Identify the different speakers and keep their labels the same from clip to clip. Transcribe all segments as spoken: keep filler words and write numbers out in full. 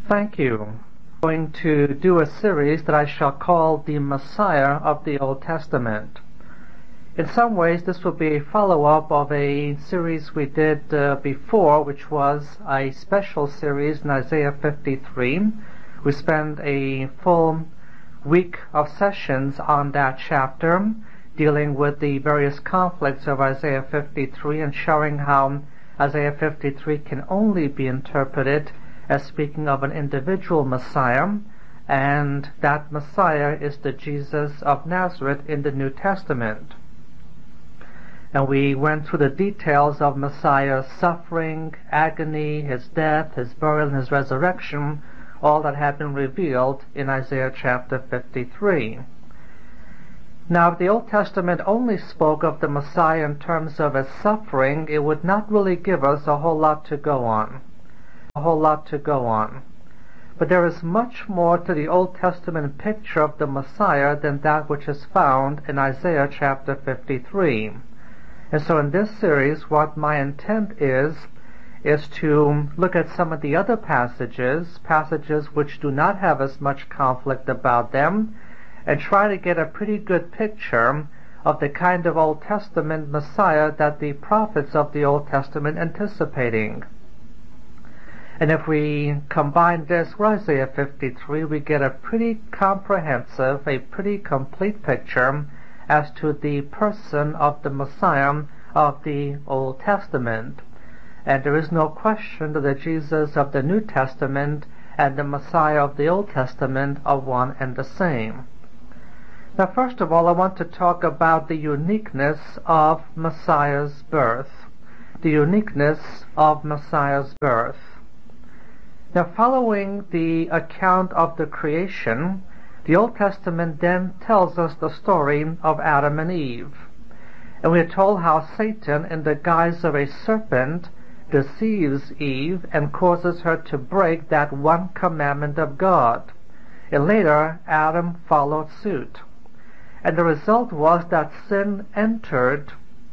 Speaker 1: Thank you. I'm going to do a series that I shall call The Messiah of the Old Testament. In some ways, this will be a follow-up of a series we did uh, before, which was a special series in Isaiah fifty-three. We spent a full week of sessions on that chapter, dealing with the various conflicts of Isaiah fifty-three and showing how Isaiah fifty-three can only be interpreted as speaking of an individual Messiah, and that Messiah is the Jesus of Nazareth in the New Testament. And we went through the details of Messiah's suffering, agony, his death, his burial, and his resurrection, all that had been revealed in Isaiah chapter fifty-three. Now, if the Old Testament only spoke of the Messiah in terms of his suffering, it would not really give us a whole lot to go on. A whole lot to go on. But there is much more to the Old Testament picture of the Messiah than that which is found in Isaiah chapter fifty-three. And so in this series, what my intent is, is to look at some of the other passages, passages which do not have as much conflict about them, and try to get a pretty good picture of the kind of Old Testament Messiah that the prophets of the Old Testament anticipating. And if we combine this with Isaiah fifty-three, we get a pretty comprehensive, a pretty complete picture as to the person of the Messiah of the Old Testament. And there is no question that the Jesus of the New Testament and the Messiah of the Old Testament are one and the same. Now, first of all, I want to talk about the uniqueness of Messiah's birth. The uniqueness of Messiah's birth. Now, following the account of the creation, the Old Testament then tells us the story of Adam and Eve. And we are told how Satan, in the guise of a serpent, deceives Eve and causes her to break that one commandment of God. And later, Adam followed suit. And the result was that sin entered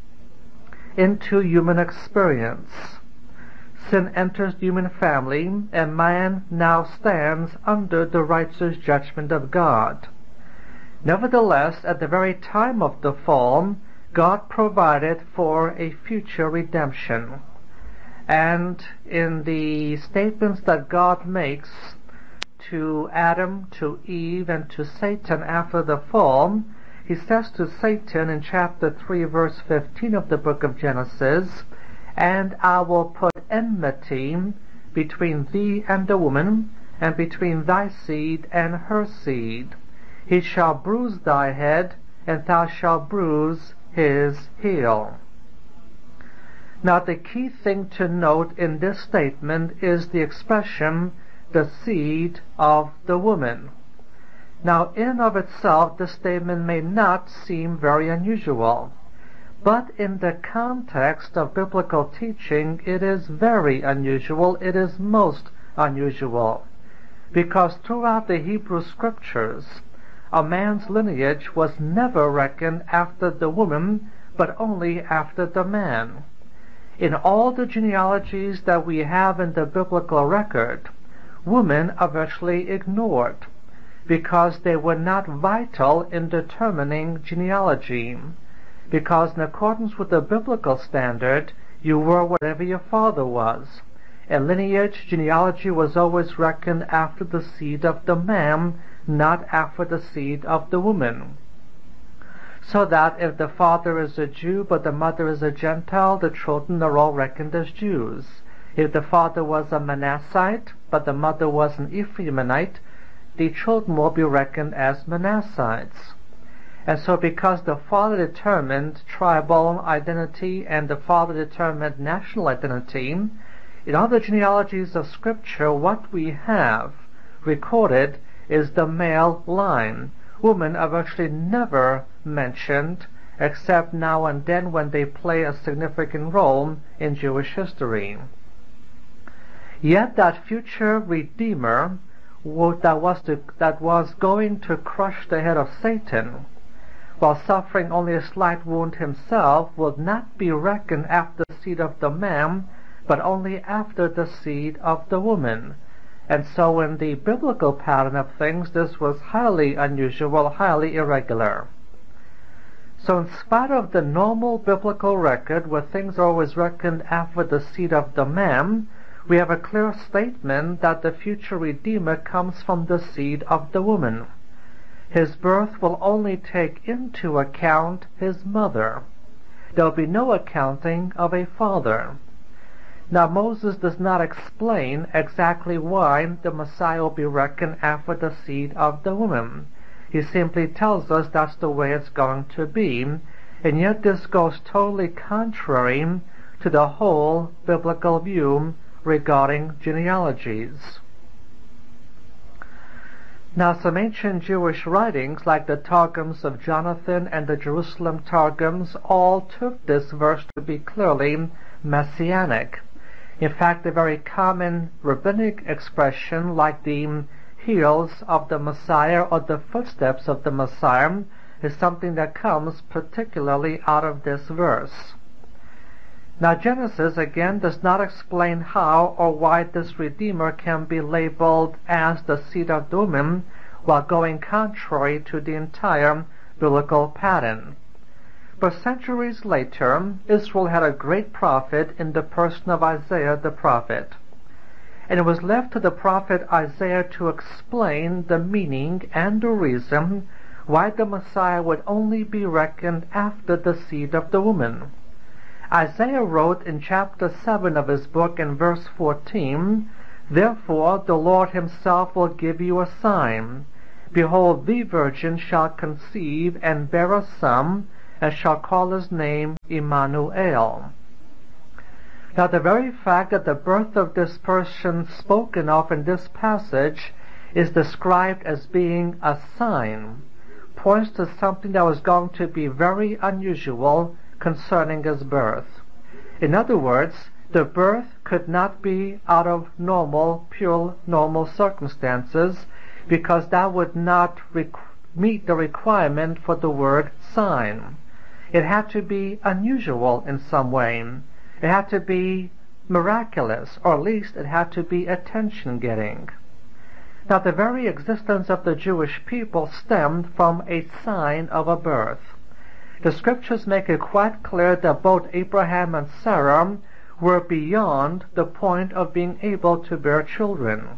Speaker 1: into human experience. Sin enters the human family, and man now stands under the righteous judgment of God. Nevertheless, at the very time of the fall, God provided for a future redemption. And in the statements that God makes to Adam, to Eve, and to Satan after the fall, he says to Satan in chapter three, verse fifteen of the book of Genesis, "And I will put enmity between thee and the woman, and between thy seed and her seed. He shall bruise thy head, and thou shalt bruise his heel." Now, the key thing to note in this statement is the expression, "the seed of the woman." Now, in and of itself, this statement may not seem very unusual. But in the context of biblical teaching, it is very unusual. It is most unusual. Because throughout the Hebrew Scriptures, a man's lineage was never reckoned after the woman, but only after the man. In all the genealogies that we have in the biblical record, women are virtually ignored, because they were not vital in determining genealogy. Because in accordance with the biblical standard, you were whatever your father was. And lineage, genealogy was always reckoned after the seed of the man, not after the seed of the woman. So that if the father is a Jew but the mother is a Gentile, the children are all reckoned as Jews. If the father was a Manassite but the mother was an Ephraimite, the children will be reckoned as Manassites. And so because the father determined tribal identity and the father determined national identity, in all the genealogies of Scripture, what we have recorded is the male line. Women are virtually never mentioned, except now and then when they play a significant role in Jewish history. Yet that future Redeemer that was, to, that was going to crush the head of Satan, while suffering only a slight wound himself, would not be reckoned after the seed of the man, but only after the seed of the woman. And so in the biblical pattern of things, this was highly unusual, highly irregular. So in spite of the normal biblical record, where things are always reckoned after the seed of the man, we have a clear statement that the future Redeemer comes from the seed of the woman. His birth will only take into account his mother. There will be no accounting of a father. Now Moses does not explain exactly why the Messiah will be reckoned after the seed of the woman. He simply tells us that's the way it's going to be, and yet this goes totally contrary to the whole biblical view regarding genealogies. Now some ancient Jewish writings, like the Targums of Jonathan and the Jerusalem Targums, all took this verse to be clearly messianic. In fact, a very common rabbinic expression like the heels of the Messiah or the footsteps of the Messiah is something that comes particularly out of this verse. Now Genesis again does not explain how or why this Redeemer can be labeled as the seed of the woman while going contrary to the entire biblical pattern. But centuries later, Israel had a great prophet in the person of Isaiah the prophet. And it was left to the prophet Isaiah to explain the meaning and the reason why the Messiah would only be reckoned after the seed of the woman. Isaiah wrote in chapter seven of his book in verse fourteen, "Therefore the Lord himself will give you a sign. Behold, the virgin shall conceive and bear a son, and shall call his name Emmanuel." Now the very fact that the birth of this person spoken of in this passage is described as being a sign points to something that was going to be very unusual concerning his birth. In other words, the birth could not be out of normal, pure normal circumstances, because that would not meet the requirement for the word sign. It had to be unusual in some way. It had to be miraculous, or at least it had to be attention-getting. Now the very existence of the Jewish people stemmed from a sign of a birth. The scriptures make it quite clear that both Abraham and Sarah were beyond the point of being able to bear children.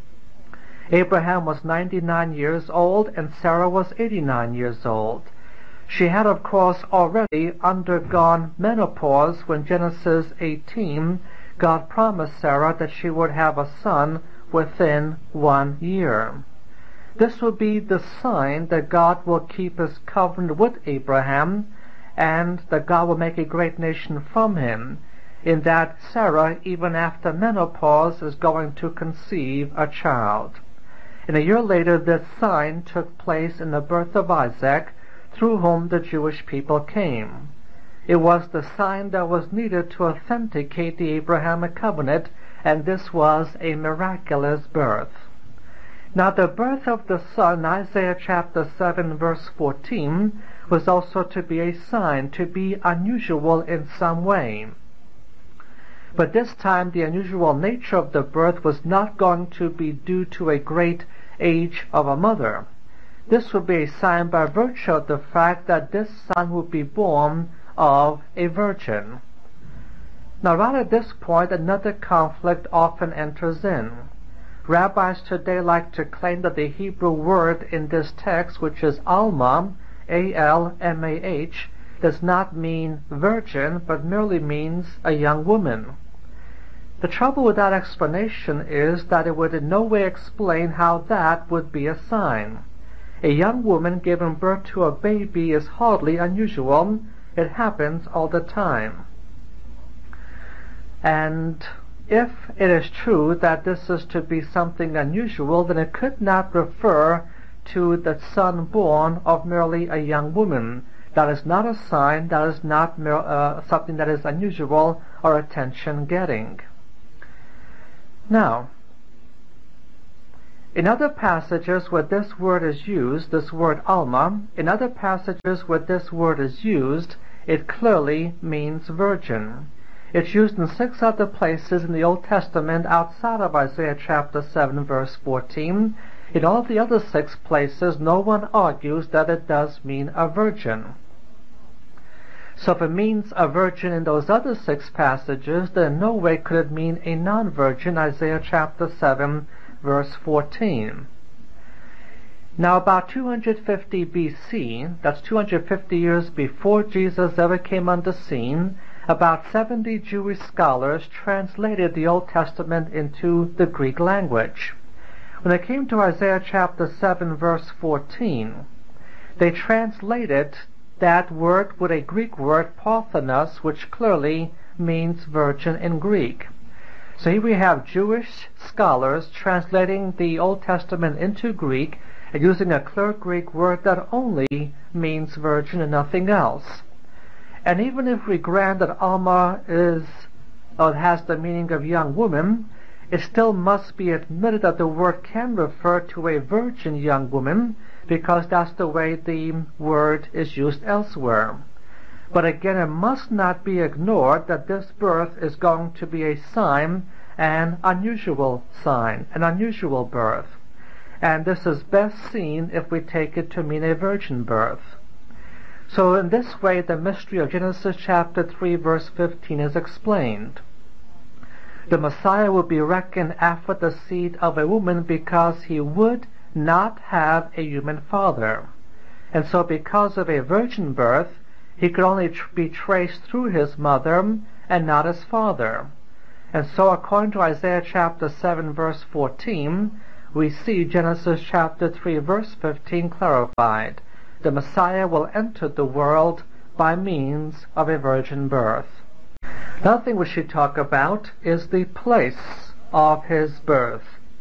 Speaker 1: Abraham was ninety-nine years old and Sarah was eighty-nine years old. She had, of course, already undergone menopause when Genesis eighteen, God promised Sarah that she would have a son within one year. This will be the sign that God will keep his covenant with Abraham, and that God will make a great nation from him, in that Sarah, even after menopause, is going to conceive a child. And a year later, this sign took place in the birth of Isaac, through whom the Jewish people came. It was the sign that was needed to authenticate the Abrahamic covenant, and this was a miraculous birth. Now the birth of the Son, Isaiah chapter seven verse fourteen, was also to be a sign, to be unusual in some way. But this time the unusual nature of the birth was not going to be due to a great age of a mother. This would be a sign by virtue of the fact that this son would be born of a virgin. Now right at this point, another conflict often enters in. Rabbis today like to claim that the Hebrew word in this text, which is Alma, A L M A H, does not mean virgin, but merely means a young woman. The trouble with that explanation is that it would in no way explain how that would be a sign. A young woman giving birth to a baby is hardly unusual. It happens all the time. And if it is true that this is to be something unusual, then it could not refer to the son born of merely a young woman. That is not a sign, that is not uh, something that is unusual or attention-getting. Now, in other passages where this word is used, this word Alma, in other passages where this word is used, it clearly means virgin. It's used in six other places in the Old Testament outside of Isaiah chapter seven, verse fourteen. In all the other six places, no one argues that it does mean a virgin. So if it means a virgin in those other six passages, then in no way could it mean a non-virgin, Isaiah chapter seven, verse fourteen. Now about two hundred fifty B C, that's two hundred fifty years before Jesus ever came on the scene, about seventy Jewish scholars translated the Old Testament into the Greek language. When they came to Isaiah chapter seven, verse fourteen, they translated that word with a Greek word, parthenos, which clearly means virgin in Greek. So here we have Jewish scholars translating the Old Testament into Greek and using a clear Greek word that only means virgin and nothing else. And even if we grant that Alma is, or has the meaning of young woman, it still must be admitted that the word can refer to a virgin young woman, because that's the way the word is used elsewhere. But again, it must not be ignored that this birth is going to be a sign, an unusual sign, an unusual birth. And this is best seen if we take it to mean a virgin birth. So in this way, the mystery of Genesis chapter three, verse fifteen is explained. The Messiah will be reckoned after the seed of a woman because he would not have a human father. And so because of a virgin birth, he could only tr- be traced through his mother and not his father. And so according to Isaiah chapter seven, verse fourteen, we see Genesis chapter three, verse fifteen clarified. The Messiah will enter the world by means of a virgin birth. Another thing we should talk about is the place of his birth.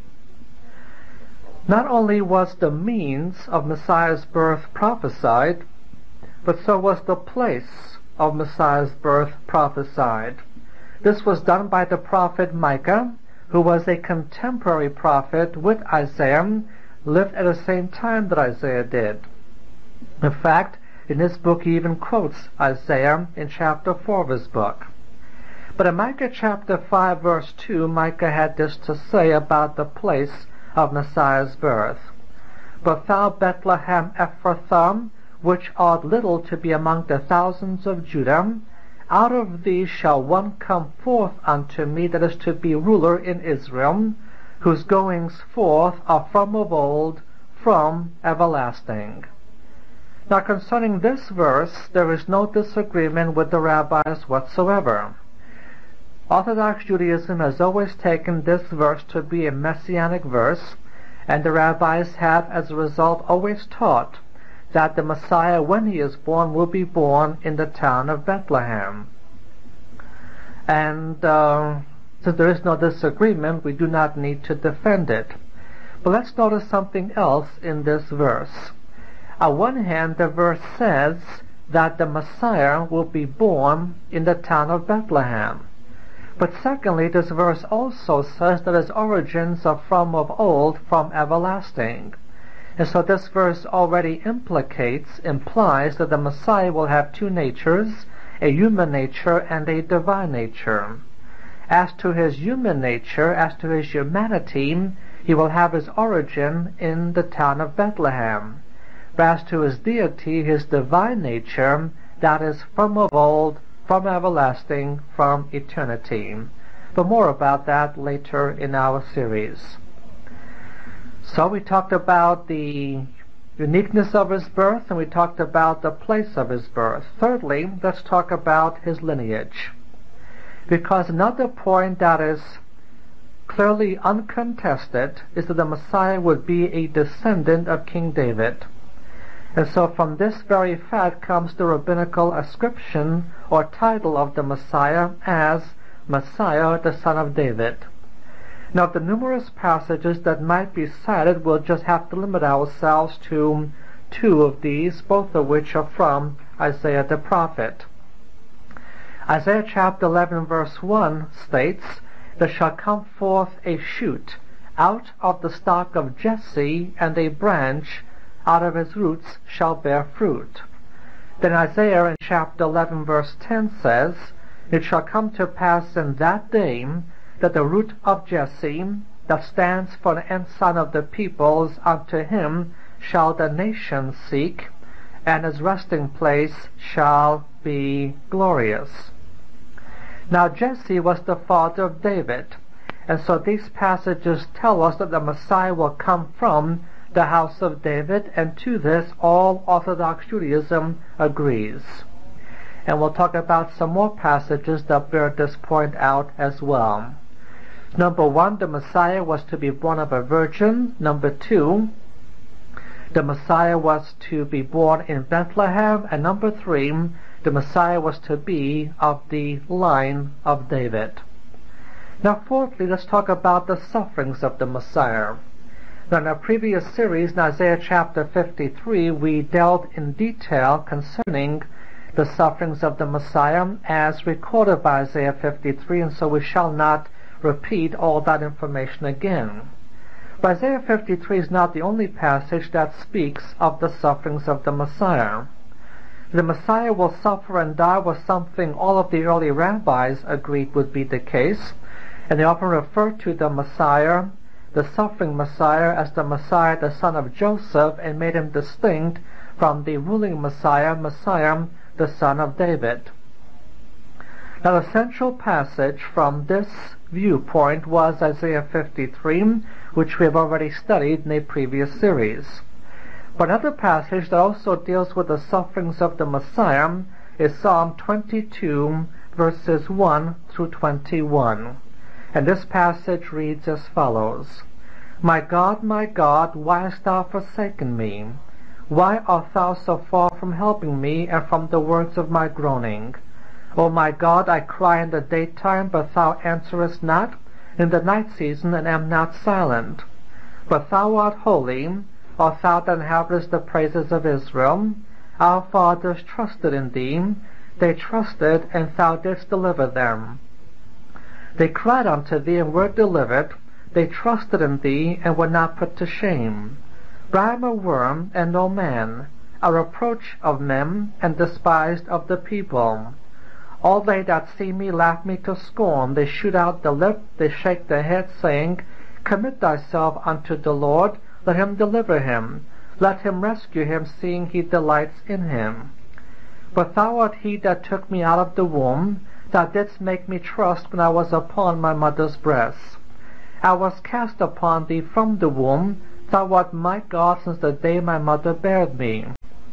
Speaker 1: Not only was the means of Messiah's birth prophesied, but so was the place of Messiah's birth prophesied. This was done by the prophet Micah, who was a contemporary prophet with Isaiah, lived at the same time that Isaiah did. In fact, in this book he even quotes Isaiah in chapter four of his book. But in Micah chapter five, verse two, Micah had this to say about the place of Messiah's birth. But thou, Bethlehem Ephrathah, which art little to be among the thousands of Judah, out of thee shall one come forth unto me that is to be ruler in Israel, whose goings forth are from of old, from everlasting. Now concerning this verse, there is no disagreement with the rabbis whatsoever. Orthodox Judaism has always taken this verse to be a messianic verse, and the rabbis have as a result always taught that the Messiah, when he is born, will be born in the town of Bethlehem. And uh, since there is no disagreement, we do not need to defend it. But let's notice something else in this verse. On one hand, the verse says that the Messiah will be born in the town of Bethlehem. But secondly, this verse also says that his origins are from of old, from everlasting. And so this verse already implicates, implies that the Messiah will have two natures, a human nature and a divine nature. As to his human nature, as to his humanity, he will have his origin in the town of Bethlehem. But as to his deity, his divine nature, that is from of old, from everlasting, from eternity. But more about that later in our series. So we talked about the uniqueness of his birth, and we talked about the place of his birth. Thirdly, let's talk about his lineage. Because another point that is clearly uncontested is that the Messiah would be a descendant of King David. And so from this very fact comes the rabbinical ascription or title of the Messiah as Messiah, the son of David. Now, the numerous passages that might be cited, we'll just have to limit ourselves to two of these, both of which are from Isaiah the prophet. Isaiah chapter eleven verse one states, There shall come forth a shoot out of the stock of Jesse, and a branch out of his roots shall bear fruit. Then Isaiah in chapter eleven verse ten says, It shall come to pass in that day that the root of Jesse, that stands for the ensign of the peoples, unto him shall the nations seek, and his resting place shall be glorious. Now Jesse was the father of David, and so these passages tell us that the Messiah will come from the house of David, and to this all Orthodox Judaism agrees. And we'll talk about some more passages that bear this point out as well. Number one, the Messiah was to be born of a virgin. Number two, the Messiah was to be born in Bethlehem. And number three, the Messiah was to be of the line of David. Now fourthly, let's talk about the sufferings of the Messiah. Now in our previous series, in Isaiah chapter fifty-three, we dealt in detail concerning the sufferings of the Messiah as recorded by Isaiah fifty-three, and so we shall not repeat all that information again. But Isaiah fifty-three is not the only passage that speaks of the sufferings of the Messiah. The Messiah will suffer and die was something all of the early rabbis agreed would be the case, and they often refer to the Messiah, the suffering Messiah, as the Messiah, the son of Joseph, and made him distinct from the ruling Messiah, Messiah, the son of David. Now the central passage from this viewpoint was Isaiah fifty-three, which we have already studied in a previous series. But another passage that also deals with the sufferings of the Messiah is Psalm twenty-two, verses one through twenty-one. And this passage reads as follows: My God, my God, why hast thou forsaken me? Why art thou so far from helping me, and from the words of my groaning? O my God, I cry in the daytime, but thou answerest not, in the night season, and am not silent. But thou art holy, O thou that inhabitest the praises of Israel. Our fathers trusted in thee, they trusted, and thou didst deliver them. They cried unto thee, and were delivered, they trusted in thee, and were not put to shame. For I am a worm, and no man, a reproach of men, and despised of the people. All they that see me laugh me to scorn, they shoot out the lip, they shake their head, saying, Commit thyself unto the Lord, let him deliver him, let him rescue him, seeing he delights in him. But thou art he that took me out of the womb, thou didst make me trust when I was upon my mother's breast. I was cast upon thee from the womb, thou art my God since the day my mother bare me.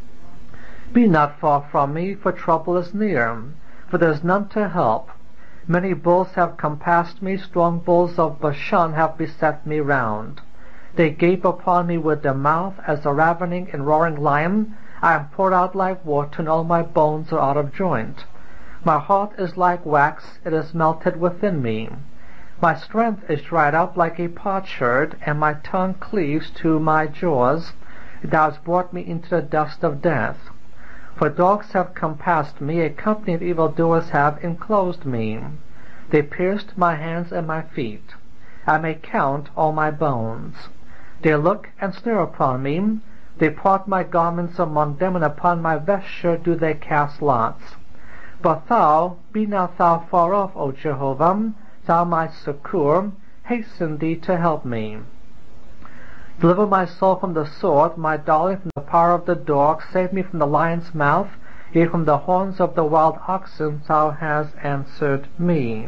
Speaker 1: Be not far from me, for trouble is near, for there is none to help. Many bulls have compassed me, strong bulls of Bashan have beset me round. They gape upon me with their mouth, as a ravening and roaring lion. I am poured out like water, and all my bones are out of joint. My heart is like wax, it is melted within me. My strength is dried up like a potsherd, and my tongue cleaves to my jaws. Thou hast brought me into the dust of death. For dogs have compassed me, a company of evildoers have enclosed me. They pierced my hands and my feet. I may count all my bones. They look and stare upon me. They part my garments among them, and upon my vesture do they cast lots. But thou, be not thou far off, O Jehovah, thou my succour, hasten thee to help me. Deliver my soul from the sword, my darling from the power of the dog, save me from the lion's mouth, yea, from the horns of the wild oxen thou hast answered me.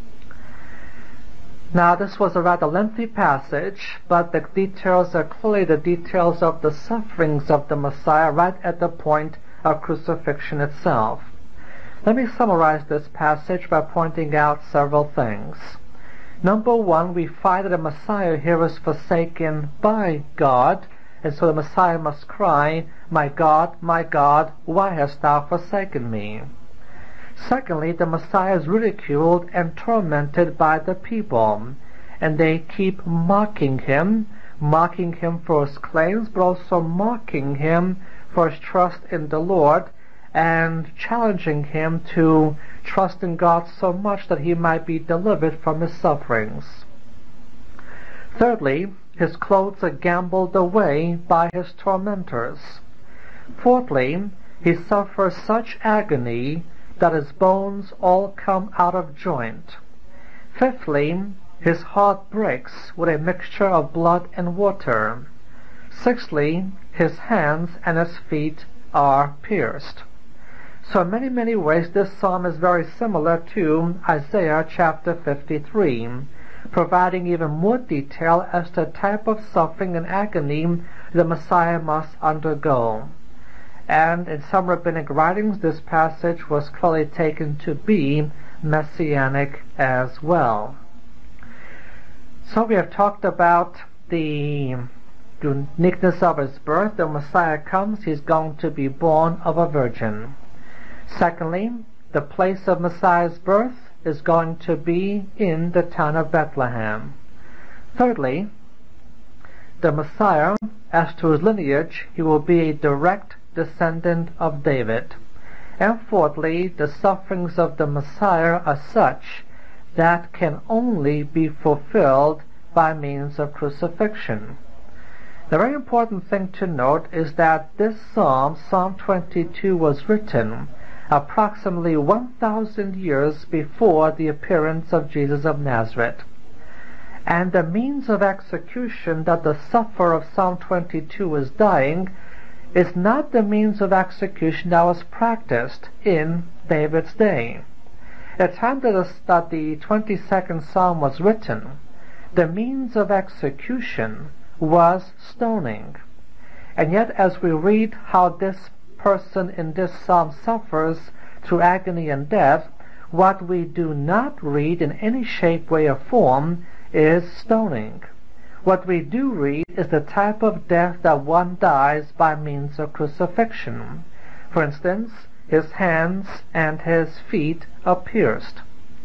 Speaker 1: Now this was a rather lengthy passage, but the details are clearly the details of the sufferings of the Messiah right at the point of crucifixion itself. Let me summarize this passage by pointing out several things. Number one, we find that the Messiah here is forsaken by God, and so the Messiah must cry, My God, my God, why hast thou forsaken me? Secondly, the Messiah is ridiculed and tormented by the people, and they keep mocking him, mocking him for his claims, but also mocking him for his trust in the Lord, and challenging him to trust in God so much that he might be delivered from his sufferings. Thirdly, his clothes are gambled away by his tormentors. Fourthly, he suffers such agony that his bones all come out of joint. Fifthly, his heart breaks with a mixture of blood and water. Sixthly, his hands and his feet are pierced. So in many, many ways this psalm is very similar to Isaiah chapter fifty-three, providing even more detail as to the type of suffering and agony the Messiah must undergo. And in some rabbinic writings this passage was clearly taken to be messianic as well. So we have talked about the uniqueness of his birth. The Messiah comes, he's going to be born of a virgin. Secondly, the place of Messiah's birth is going to be in the town of Bethlehem. Thirdly, the Messiah, as to his lineage, he will be a direct descendant of David. And fourthly, the sufferings of the Messiah are such that can only be fulfilled by means of crucifixion. The very important thing to note is that this psalm, Psalm twenty-two, was written approximately one thousand years before the appearance of Jesus of Nazareth. And the means of execution that the sufferer of Psalm twenty-two was dying is not the means of execution that was practiced in David's day. At the time that the twenty-second Psalm was written, the means of execution was stoning. And yet as we read how this person in this psalm suffers through agony and death, what we do not read in any shape, way, or form is stoning. What we do read is the type of death that one dies by means of crucifixion. For instance, his hands and his feet are pierced.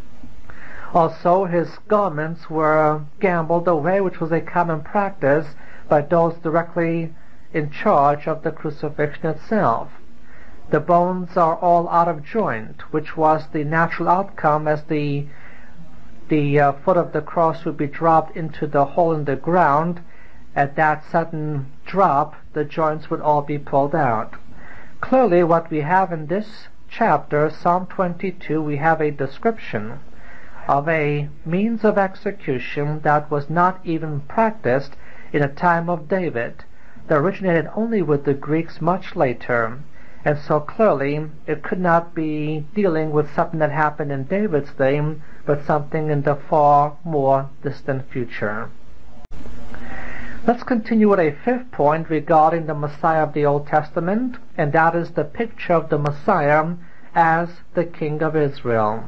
Speaker 1: Also, his garments were gambled away, which was a common practice by those directly in charge of the crucifixion itself. The bones are all out of joint, which was the natural outcome as the the uh, foot of the cross would be dropped into the hole in the ground. At that sudden drop, the joints would all be pulled out. Clearly, what we have in this chapter, Psalm twenty-two, we have a description of a means of execution that was not even practiced in the time of David, that originated only with the Greeks much later. And so clearly it could not be dealing with something that happened in David's day, but something in the far more distant future. Let's continue with a fifth point regarding the Messiah of the Old Testament, and that is the picture of the Messiah as the King of Israel.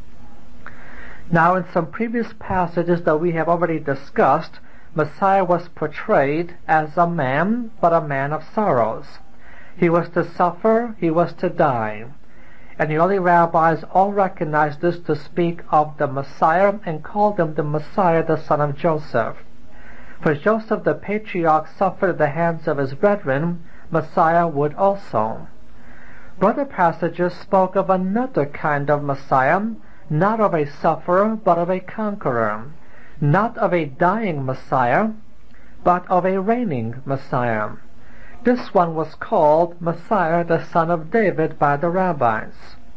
Speaker 1: Now, in some previous passages that we have already discussed, Messiah was portrayed as a man, but a man of sorrows. He was to suffer, he was to die. And the early rabbis all recognized this to speak of the Messiah and called him the Messiah, the son of Joseph. For Joseph the patriarch suffered at the hands of his brethren, Messiah would also. Brother passages spoke of another kind of Messiah, not of a sufferer, but of a conqueror. Not of a dying Messiah, but of a reigning Messiah. This one was called Messiah, the son of David, by the rabbis.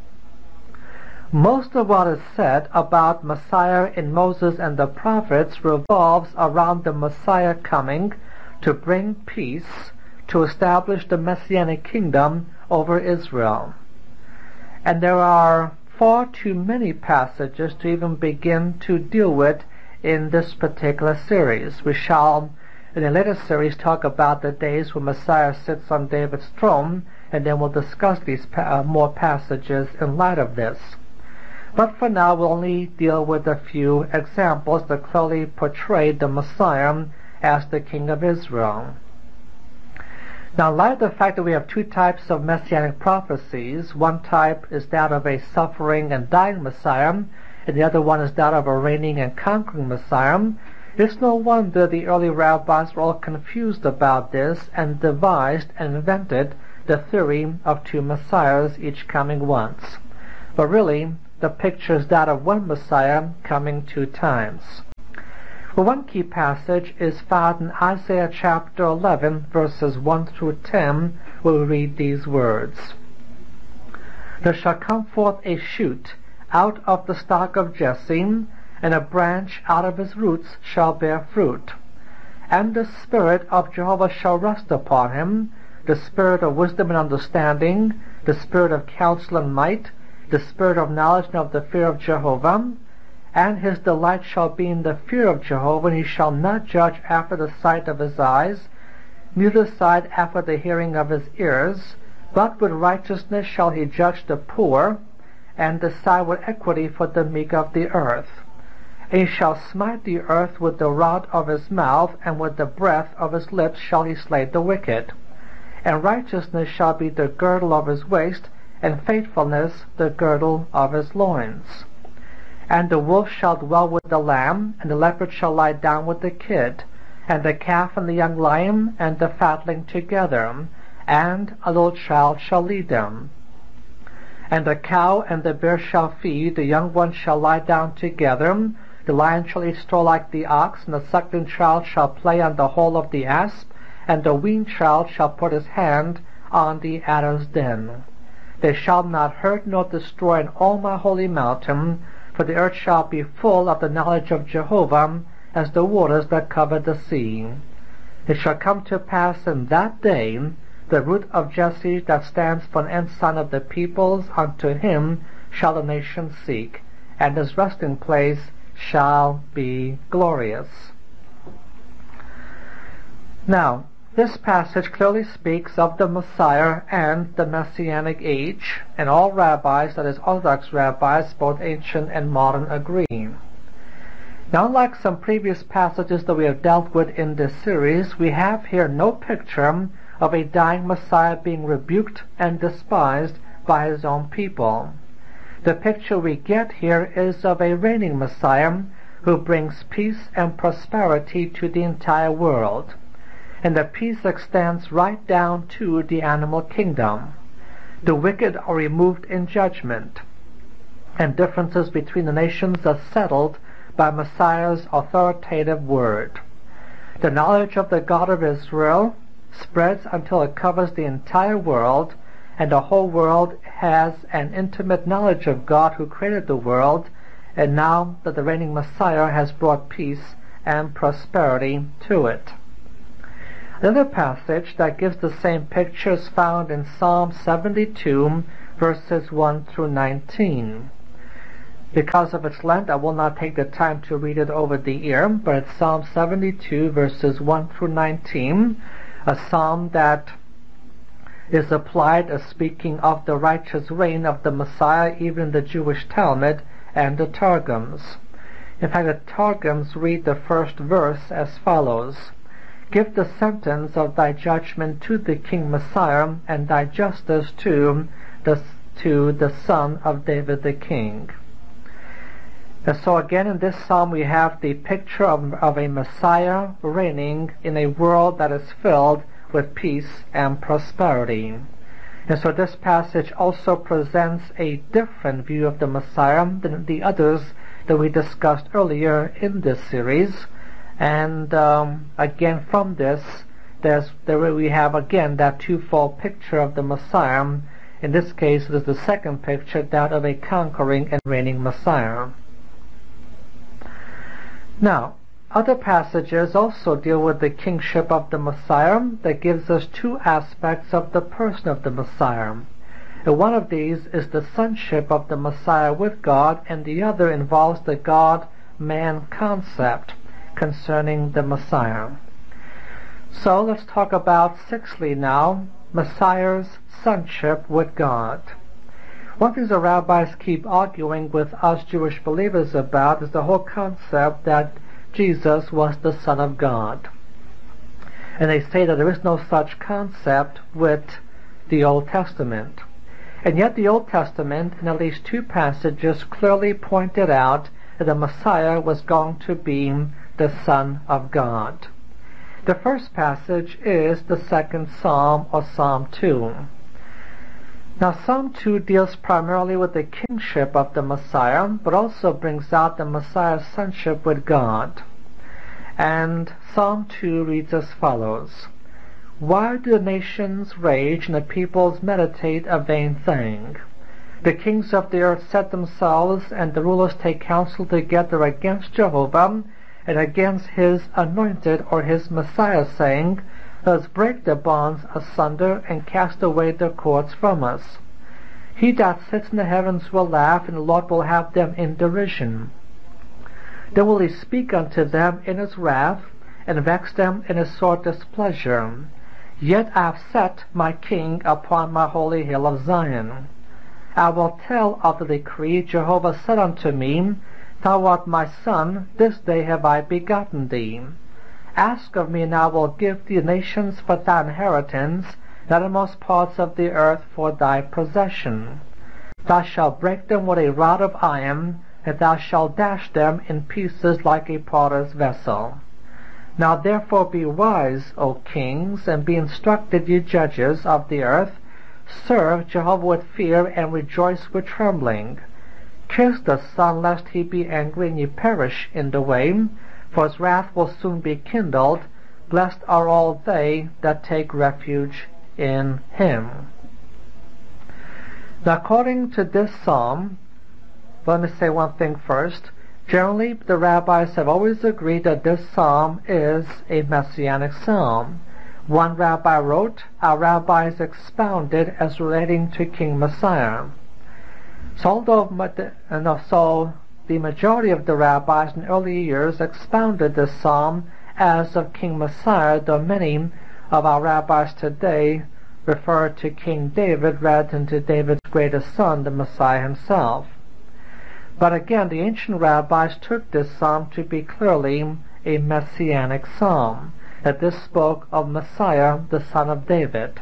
Speaker 1: Most of what is said about Messiah in Moses and the prophets revolves around the Messiah coming to bring peace, to establish the Messianic kingdom over Israel. And there are far too many passages to even begin to deal with in this particular series. We shall in a later series talk about the days when Messiah sits on David's throne, and then we'll discuss these pa- uh, more passages in light of this. But for now we'll only deal with a few examples that clearly portray the Messiah as the King of Israel. Now, in light of the fact that we have two types of messianic prophecies, one type is that of a suffering and dying Messiah, and the other one is that of a reigning and conquering Messiah, it's no wonder the early rabbis were all confused about this and devised and invented the theory of two Messiahs, each coming once. But really, the picture is that of one Messiah coming two times. Well, one key passage is found in Isaiah chapter eleven, verses one through ten, where we read these words. There shall come forth a shoot out of the stock of Jesse, and a branch out of his roots shall bear fruit. And the Spirit of Jehovah shall rest upon him, the Spirit of wisdom and understanding, the Spirit of counsel and might, the Spirit of knowledge and of the fear of Jehovah. And his delight shall be in the fear of Jehovah, and he shall not judge after the sight of his eyes, neither decide after the hearing of his ears, but with righteousness shall he judge the poor, and decide with equity for the meek of the earth. And he shall smite the earth with the rod of his mouth, and with the breath of his lips shall he slay the wicked. And righteousness shall be the girdle of his waist, and faithfulness the girdle of his loins. And the wolf shall dwell with the lamb, and the leopard shall lie down with the kid, and the calf and the young lion and the fatling together, and a little child shall lead them. And the cow and the bear shall feed, the young ones shall lie down together, the lion shall eat straw like the ox, and the suckling child shall play on the hole of the asp, and the weaned child shall put his hand on the adder's den. They shall not hurt nor destroy in all my holy mountain, for the earth shall be full of the knowledge of Jehovah, as the waters that cover the sea. It shall come to pass in that day, the root of Jesse that stands for an ensign of the peoples, unto him shall the nations seek, and his resting place shall be glorious. Now, this passage clearly speaks of the Messiah and the Messianic age, and all rabbis, that is Orthodox rabbis, both ancient and modern, agree. Now, unlike some previous passages that we have dealt with in this series, we have here no picture of a dying Messiah being rebuked and despised by his own people. The picture we get here is of a reigning Messiah who brings peace and prosperity to the entire world. And the peace extends right down to the animal kingdom. The wicked are removed in judgment, and differences between the nations are settled by Messiah's authoritative word. The knowledge of the God of Israel spreads until it covers the entire world, and the whole world has an intimate knowledge of God who created the world, and now that the reigning Messiah has brought peace and prosperity to it. Another passage that gives the same picture is found in Psalm seventy-two, verses one through nineteen. Because of its length, I will not take the time to read it over the ear, but it's Psalm seventy-two, verses one through nineteen, a psalm that is applied as speaking of the righteous reign of the Messiah, even in the Jewish Talmud and the Targums. In fact, the Targums read the first verse as follows: Give the sentence of thy judgment to the King Messiah, and thy justice to the, to the son of David the King. And so again in this psalm we have the picture of, of a Messiah reigning in a world that is filled with peace and prosperity. And so this passage also presents a different view of the Messiah than the others that we discussed earlier in this series. And um, again from this, there's, there we have again that twofold picture of the Messiah. In this case, it is the second picture, that of a conquering and reigning Messiah. Now, other passages also deal with the kingship of the Messiah that gives us two aspects of the person of the Messiah. And one of these is the sonship of the Messiah with God, and the other involves the God-man concept concerning the Messiah. So let's talk about, sixthly now, Messiah's sonship with God. One of the things the rabbis keep arguing with us Jewish believers about is the whole concept that Jesus was the Son of God. And they say that there is no such concept with the Old Testament. And yet the Old Testament, in at least two passages, clearly pointed out that the Messiah was going to be the Son of God. The first passage is the second Psalm, or Psalm two. Now Psalm two deals primarily with the kingship of the Messiah, but also brings out the Messiah's sonship with God. And Psalm two reads as follows: Why do the nations rage and the peoples meditate a vain thing? The kings of the earth set themselves, and the rulers take counsel together against Jehovah and against his anointed or his Messiah, saying, Let us break the bonds asunder and cast away the cords from us. He that sits in the heavens will laugh, and the Lord will have them in derision. Then will he speak unto them in his wrath, and vex them in his sore displeasure. Yet I have set my king upon my holy hill of Zion. I will tell of the decree. Jehovah said unto me, Thou art my son, this day have I begotten thee. Ask of me, and I will give thee nations for thy inheritance, the uttermost parts of the earth for thy possession. Thou shalt break them with a rod of iron, and thou shalt dash them in pieces like a potter's vessel. Now therefore be wise, O kings, and be instructed, ye judges of the earth. Serve Jehovah with fear, and rejoice with trembling. Kiss the Son, lest he be angry, and ye perish in the way, for his wrath will soon be kindled. Blessed are all they that take refuge in him. Now, according to this psalm, let me say one thing first. Generally, the rabbis have always agreed that this psalm is a messianic psalm. One rabbi wrote, Our rabbis expounded as relating to King Messiah. So, although, and so the majority of the rabbis in early years expounded this psalm as of King Messiah, though many of our rabbis today refer to King David rather than to David's greatest son, the Messiah himself. But again, the ancient rabbis took this psalm to be clearly a messianic psalm, that this spoke of Messiah, the son of David.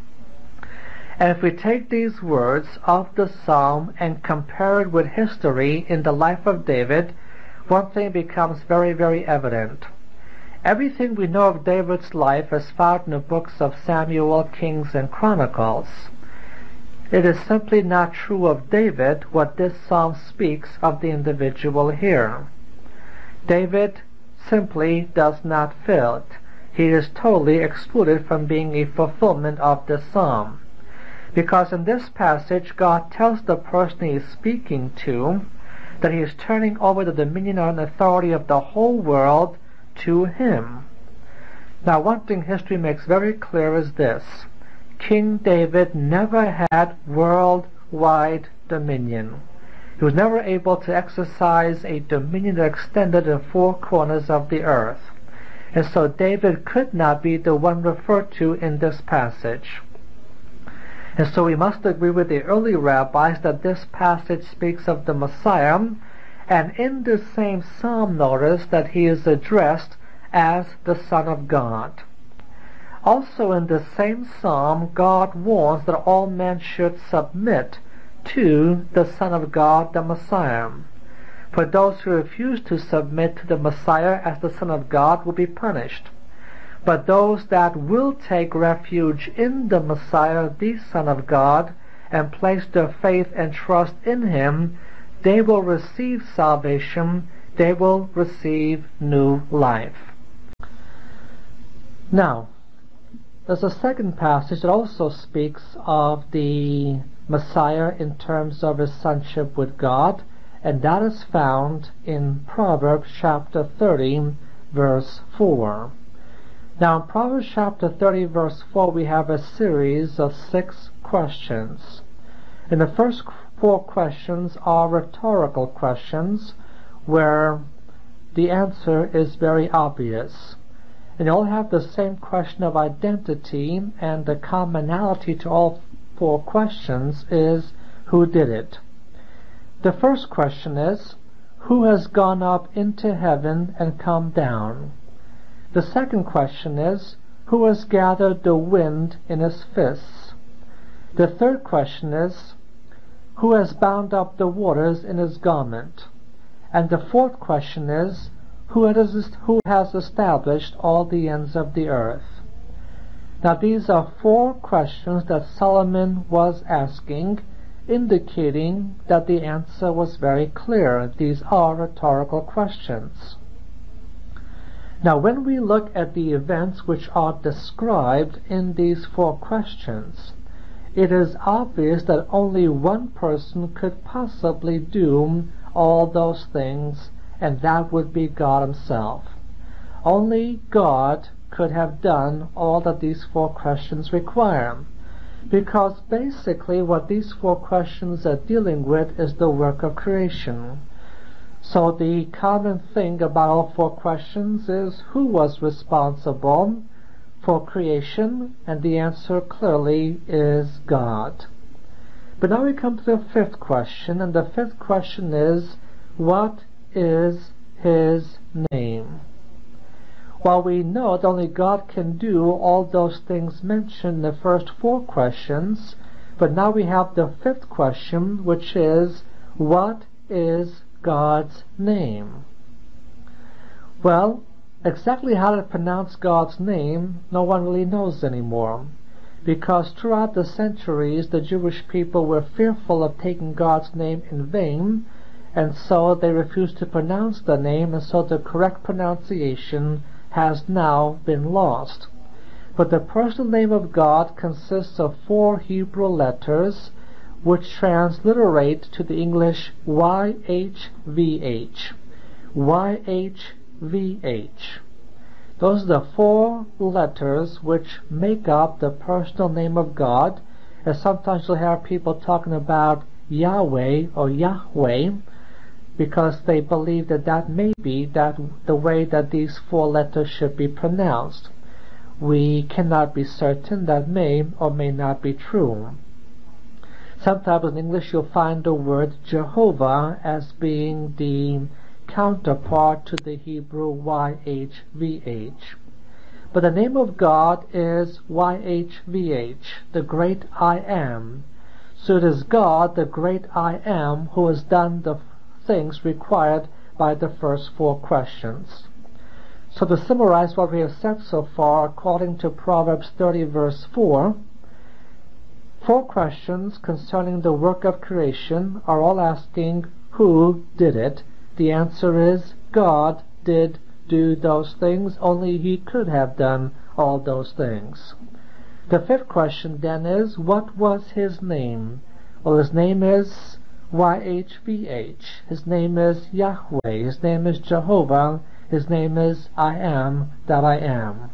Speaker 1: And if we take these words of the psalm and compare it with history in the life of David, one thing becomes very, very evident. Everything we know of David's life is found in the books of Samuel, Kings, and Chronicles. It is simply not true of David what this psalm speaks of the individual here. David simply does not fit. He is totally excluded from being a fulfillment of this psalm. Because in this passage, God tells the person he is speaking to that he is turning over the dominion and authority of the whole world to him. Now, one thing history makes very clear is this. King David never had worldwide dominion. He was never able to exercise a dominion that extended in four corners of the earth. And so David could not be the one referred to in this passage. And so we must agree with the early rabbis that this passage speaks of the Messiah, and in the same psalm notice that he is addressed as the Son of God. Also in the same psalm, God warns that all men should submit to the Son of God, the Messiah. For those who refuse to submit to the Messiah as the Son of God will be punished. But those that will take refuge in the Messiah, the Son of God, and place their faith and trust in him, they will receive salvation, they will receive new life. Now, there's a second passage that also speaks of the Messiah in terms of his sonship with God, and that is found in Proverbs chapter thirty, verse four. Now, in Proverbs chapter thirty, verse four, we have a series of six questions. And the first four questions are rhetorical questions where the answer is very obvious. And they all have the same question of identity, and the commonality to all four questions is, who did it? The first question is, who has gone up into heaven and come down? The second question is, who has gathered the wind in his fists? The third question is, who has bound up the waters in his garment? And the fourth question is, who has, who has established all the ends of the earth? Now these are four questions that Solomon was asking, indicating that the answer was very clear. These are rhetorical questions. Now when we look at the events which are described in these four questions, it is obvious that only one person could possibly do all those things, and that would be God himself. Only God could have done all that these four questions require, because basically what these four questions are dealing with is the work of creation. So the common thing about all four questions is who was responsible for creation, and the answer clearly is God. But now we come to the fifth question, and the fifth question is, what is his name? While we know that only God can do all those things mentioned in the first four questions, but now we have the fifth question, which is, what is God's name? Well, exactly how to pronounce God's name, no one really knows anymore, because throughout the centuries the Jewish people were fearful of taking God's name in vain, and so they refused to pronounce the name, and so the correct pronunciation has now been lost. But the personal name of God consists of four Hebrew letters, which transliterate to the English Y H V H. Y H V H. Those are the four letters which make up the personal name of God, and sometimes you'll have people talking about Yahweh or Yahweh, because they believe that that may be that the way that these four letters should be pronounced. We cannot be certain. That may or may not be true. Sometimes in English you'll find the word Jehovah as being the counterpart to the Hebrew Y H V H. But the name of God is Y H V H, the great I Am. So it is God, the great I Am, who has done the things required by the first four questions. So to summarize what we have said so far, according to Proverbs thirty verse four, four questions concerning the work of creation are all asking who did it. The answer is God did do those things, only he could have done all those things. The fifth question then is, what was his name? Well, his name is Y H V H. His name is Yahweh. His name is Jehovah. His name is I Am that I Am.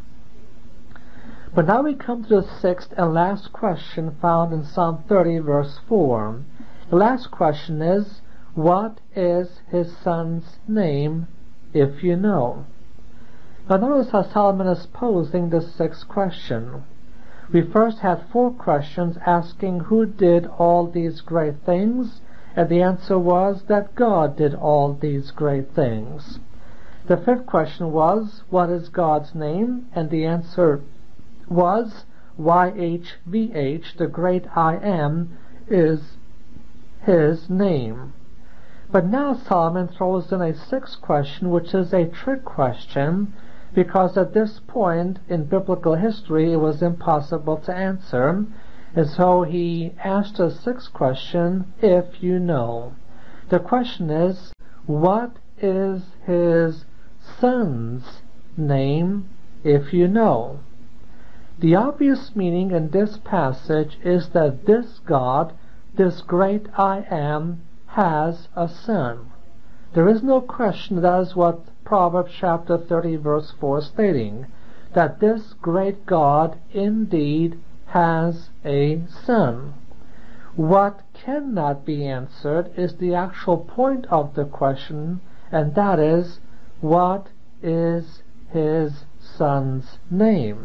Speaker 1: But now we come to the sixth and last question found in Psalm thirty verse four. The last question is, what is his son's name, if you know? Now notice how Solomon is posing the sixth question. We first had four questions asking who did all these great things, and the answer was that God did all these great things. The fifth question was, what is God's name? And the answer was Y H V H, the great I Am, is his name. But now Solomon throws in a sixth question, which is a trick question, because at this point in biblical history it was impossible to answer. And so he asked a sixth question, if you know. The question is, what is his son's name, if you know? The obvious meaning in this passage is that this God, this great I Am, has a son. There is no question that is what Proverbs chapter thirty verse four is stating, that this great God indeed has a son. What cannot be answered is the actual point of the question, and that is, what is his son's name?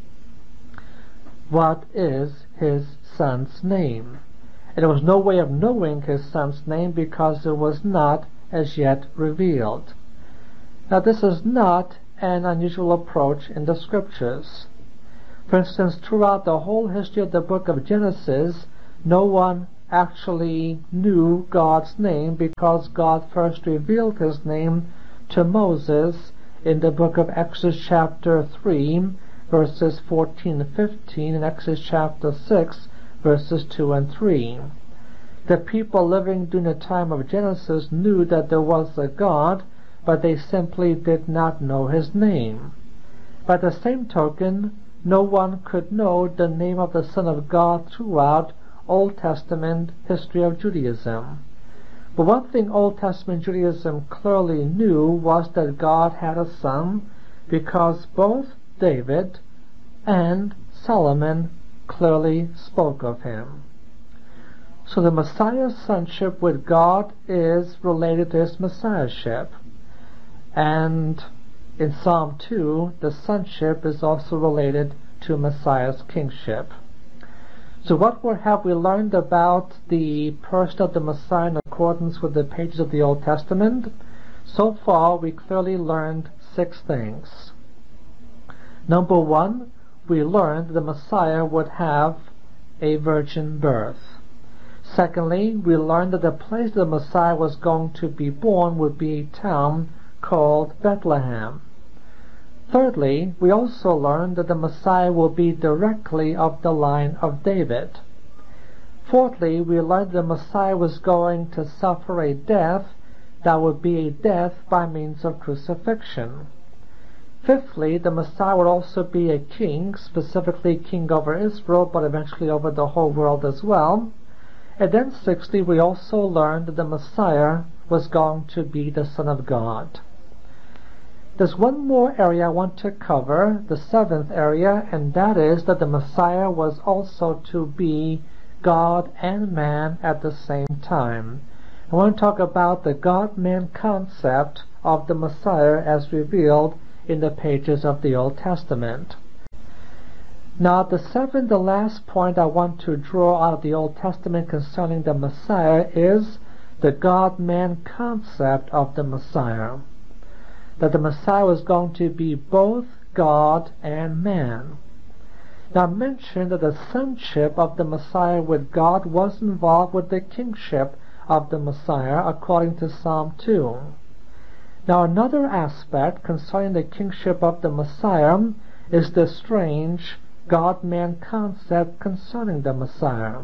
Speaker 1: What is his son's name? And there was no way of knowing his son's name because it was not as yet revealed. Now this is not an unusual approach in the scriptures. For instance, throughout the whole history of the book of Genesis, no one actually knew God's name because God first revealed his name to Moses in the book of Exodus chapter three, verses fourteen and fifteen, and Exodus chapter six, verses two and three. The people living during the time of Genesis knew that there was a God, but they simply did not know his name. By the same token, no one could know the name of the Son of God throughout Old Testament history of Judaism. But one thing Old Testament Judaism clearly knew was that God had a son, because both David and Solomon clearly spoke of him. So the Messiah's sonship with God is related to his messiahship. And in Psalm two, the sonship is also related to Messiah's kingship. So what have we learned about the person of the Messiah in accordance with the pages of the Old Testament? So far, we clearly learned six things. Number one, we learned the Messiah would have a virgin birth. Secondly, we learned that the place the Messiah was going to be born would be a town called Bethlehem. Thirdly, we also learned that the Messiah will be directly of the line of David. Fourthly, we learned the Messiah was going to suffer a death that would be a death by means of crucifixion. Fifthly, the Messiah would also be a king, specifically king over Israel, but eventually over the whole world as well. And then sixthly, we also learned that the Messiah was going to be the Son of God. There's one more area I want to cover, the seventh area, and that is that the Messiah was also to be God and man at the same time. I want to talk about the God-man concept of the Messiah as revealed in the pages of the Old Testament. Now, the seventh, the last point I want to draw out of the Old Testament concerning the Messiah is the God-man concept of the Messiah. That the Messiah was going to be both God and man. Now, I mentioned that the sonship of the Messiah with God was involved with the kingship of the Messiah, according to Psalm two. Now, another aspect concerning the kingship of the Messiah is the strange God-man concept concerning the Messiah.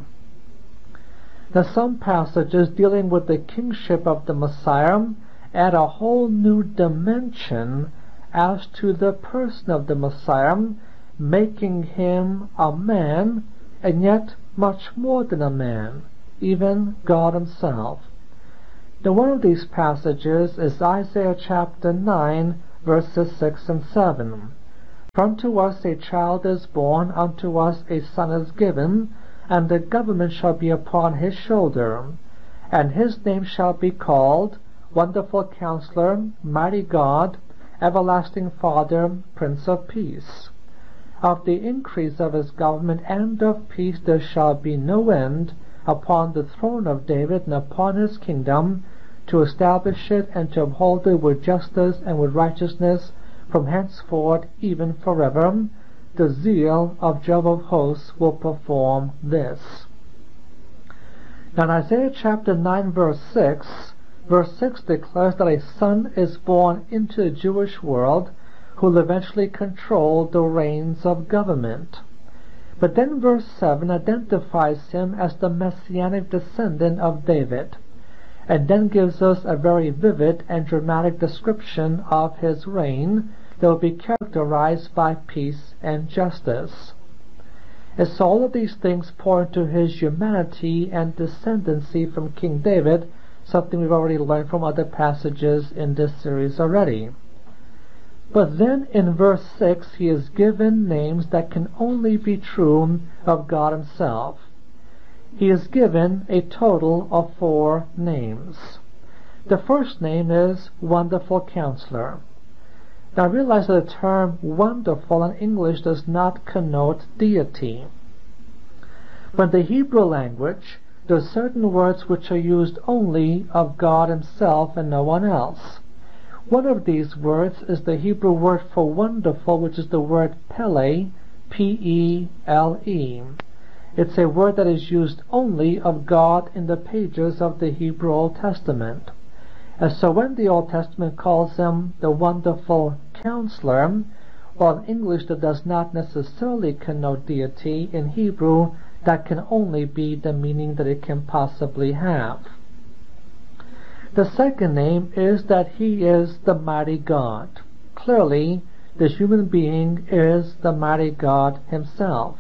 Speaker 1: Now, some passages dealing with the kingship of the Messiah add a whole new dimension as to the person of the Messiah, making him a man, and yet much more than a man, even God himself. Now, one of these passages is Isaiah chapter nine, verses six and seven. For unto us a child is born, unto us a son is given, and the government shall be upon his shoulder. And his name shall be called Wonderful Counselor, Mighty God, Everlasting Father, Prince of Peace. Of the increase of his government and of peace there shall be no end, upon the throne of David and upon his kingdom, to establish it and to uphold it with justice and with righteousness from henceforth even forever. The zeal of Jehovah of hosts will perform this. Now in Isaiah chapter nine, verse six, verse six declares that a son is born into the Jewish world who will eventually control the reins of government. But then verse seven identifies him as the messianic descendant of David, and then gives us a very vivid and dramatic description of his reign that will be characterized by peace and justice. And so all of these things point to his humanity and descendancy from King David, something we've already learned from other passages in this series already. But then in verse six he is given names that can only be true of God himself. He is given a total of four names. The first name is Wonderful Counselor. Now realize that the term wonderful in English does not connote deity. But in the Hebrew language, there are certain words which are used only of God himself and no one else. One of these words is the Hebrew word for wonderful, which is the word Pele, P E L E. It's a word that is used only of God in the pages of the Hebrew Old Testament. And so when the Old Testament calls him the Wonderful Counselor, while in English that does not necessarily connote deity, in Hebrew that can only be the meaning that it can possibly have. The second name is that he is the mighty God. Clearly, this human being is the mighty God himself.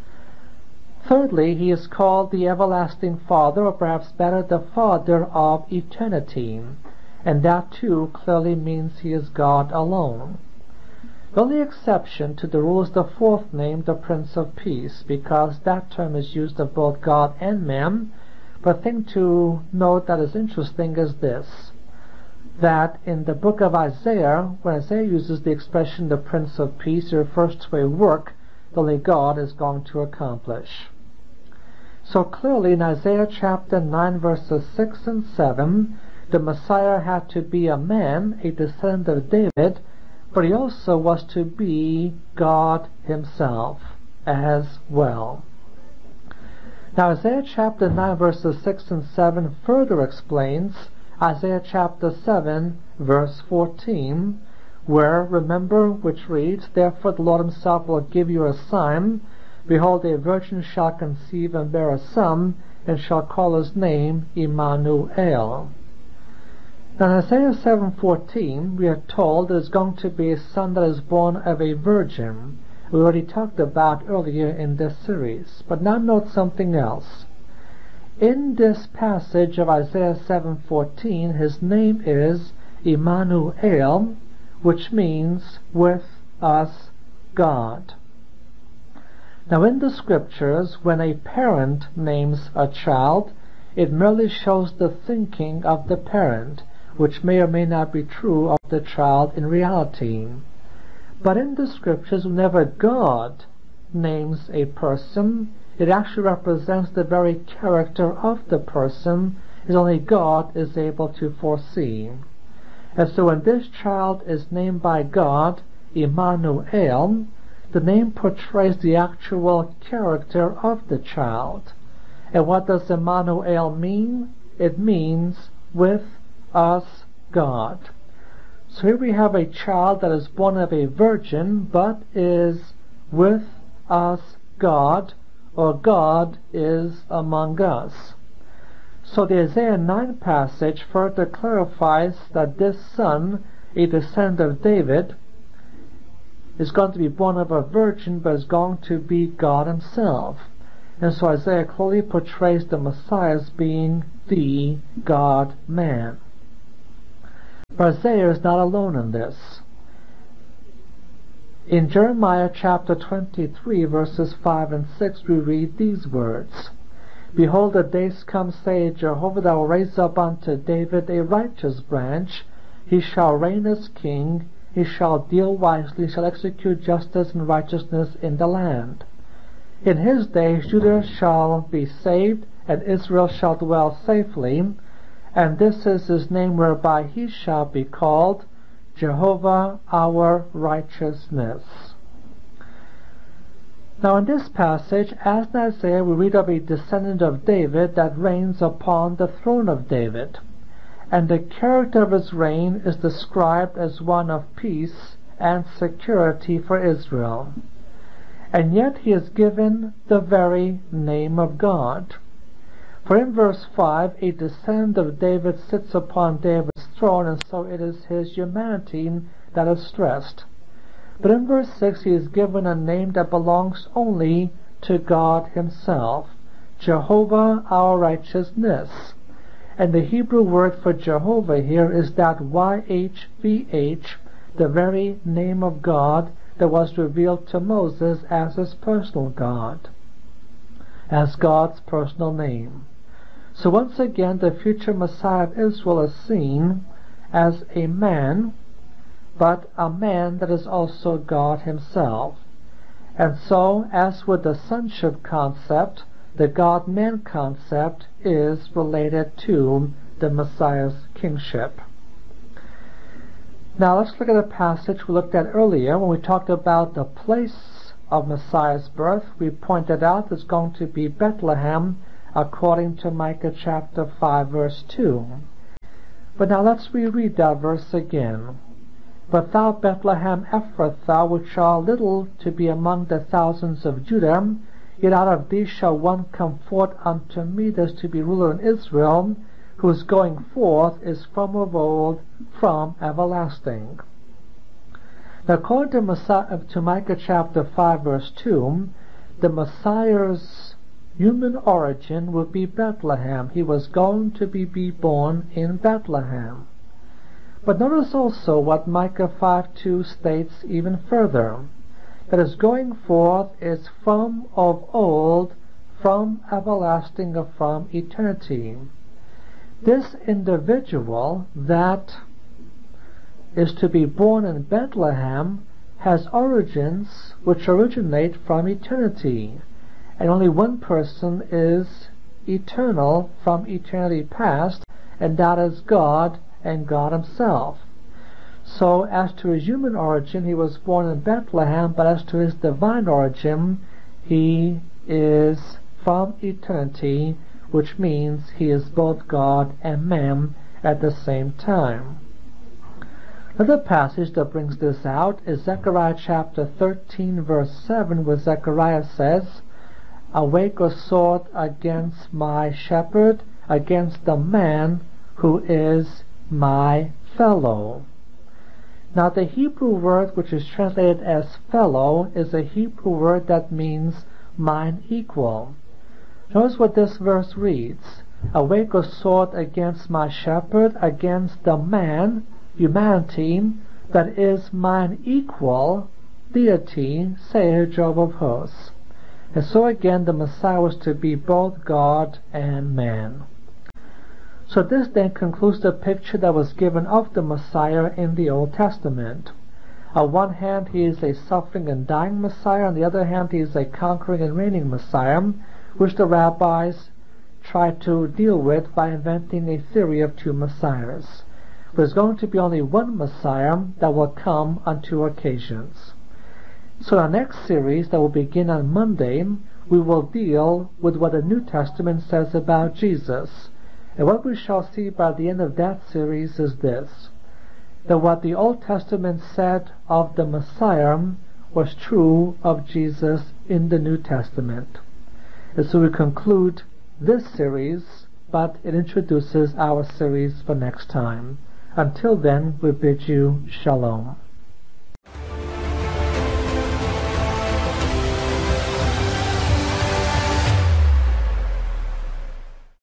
Speaker 1: Thirdly, he is called the everlasting Father, or perhaps better, the Father of eternity, and that too clearly means he is God alone. The only exception to the rule is the fourth name, the Prince of Peace, because that term is used of both God and man. But a thing to note that is interesting is this, that in the book of Isaiah, when Isaiah uses the expression the Prince of Peace, it refers to a work that only God is going to accomplish. So clearly in Isaiah chapter nine verses six and seven, the Messiah had to be a man, a descendant of David, but he also was to be God himself as well. Now Isaiah chapter nine verses six and seven further explains Isaiah chapter seven verse fourteen, where, remember, which reads, "Therefore the Lord himself will give you a sign. Behold, a virgin shall conceive and bear a son, and shall call his name Emmanuel." Now in Isaiah seven fourteen, we are told there is going to be a son that is born of a virgin. We already talked about earlier in this series. But now note something else. In this passage of Isaiah seven fourteen, his name is Emmanuel, which means with us God. Now in the scriptures, when a parent names a child, it merely shows the thinking of the parent, which may or may not be true of the child in reality. But in the scriptures, whenever God names a person, it actually represents the very character of the person, as only God is able to foresee. And so when this child is named by God, Emmanuel, the name portrays the actual character of the child. And what does Emmanuel mean? It means with us God. So here we have a child that is born of a virgin, but is with us God, or God is among us. So the Isaiah nine passage further clarifies that this son, a descendant of David, is going to be born of a virgin, but is going to be God himself. And so Isaiah clearly portrays the Messiah as being the God-man. But Isaiah is not alone in this. In Jeremiah chapter twenty-three, verses five and six, we read these words, "Behold, the days come, saith Jehovah, that I will raise up unto David a righteous branch. He shall reign as king. He shall deal wisely, shall execute justice and righteousness in the land. In his days Judah shall be saved, and Israel shall dwell safely. And this is his name whereby he shall be called, Jehovah our righteousness." Now in this passage, as in Isaiah, we read of a descendant of David that reigns upon the throne of David. And the character of his reign is described as one of peace and security for Israel. And yet he is given the very name of God. For in verse five, a descendant of David sits upon David's throne, and so it is his humanity that is stressed. But in verse six, he is given a name that belongs only to God himself, Jehovah our righteousness. And the Hebrew word for Jehovah here is that Y H V H, the very name of God that was revealed to Moses as his personal God, as God's personal name. So once again, the future Messiah of Israel is seen as a man, but a man that is also God himself. And so, as with the sonship concept, the God-man concept is related to the Messiah's kingship. Now let's look at a passage we looked at earlier when we talked about the place of Messiah's birth. We pointed out it's going to be Bethlehem according to Micah chapter five verse two. But now let's reread that verse again. "But thou, Bethlehem Ephrathah, which art little to be among the thousands of Judah, yet out of thee shall one come forth unto me that is to be ruler in Israel, whose going forth is from of old, from everlasting." Now, according to, Messiah, to Micah chapter five, verse two, the Messiah's human origin would be Bethlehem. He was going to be, be born in Bethlehem. But notice also what Micah five two states even further, that his going forth is from of old, from everlasting, or from eternity. This individual that is to be born in Bethlehem has origins which originate from eternity, and only one person is eternal from eternity past, and that is God and God himself. So as to his human origin, he was born in Bethlehem, but as to his divine origin, he is from eternity, which means he is both God and man at the same time. Another passage that brings this out is Zechariah chapter thirteen, verse seven, where Zechariah says, "Awake a sword against my shepherd, against the man who is my fellow." Now the Hebrew word which is translated as fellow is a Hebrew word that means mine equal. Notice what this verse reads: "Awake a sword against my shepherd, against the man," humanity, "that is mine equal, deity, saith Jehovah of hosts." And so again the Messiah was to be both God and man. So this then concludes the picture that was given of the Messiah in the Old Testament. On one hand, he is a suffering and dying Messiah. On the other hand, he is a conquering and reigning Messiah, which the rabbis tried to deal with by inventing a theory of two Messiahs. There's going to be only one Messiah that will come on two occasions. So in our next series that will begin on Monday, we will deal with what the New Testament says about Jesus. And what we shall see by the end of that series is this: that what the Old Testament said of the Messiah was true of Jesus in the New Testament. And so we conclude this series, but it introduces our series for next time. Until then, we bid you shalom.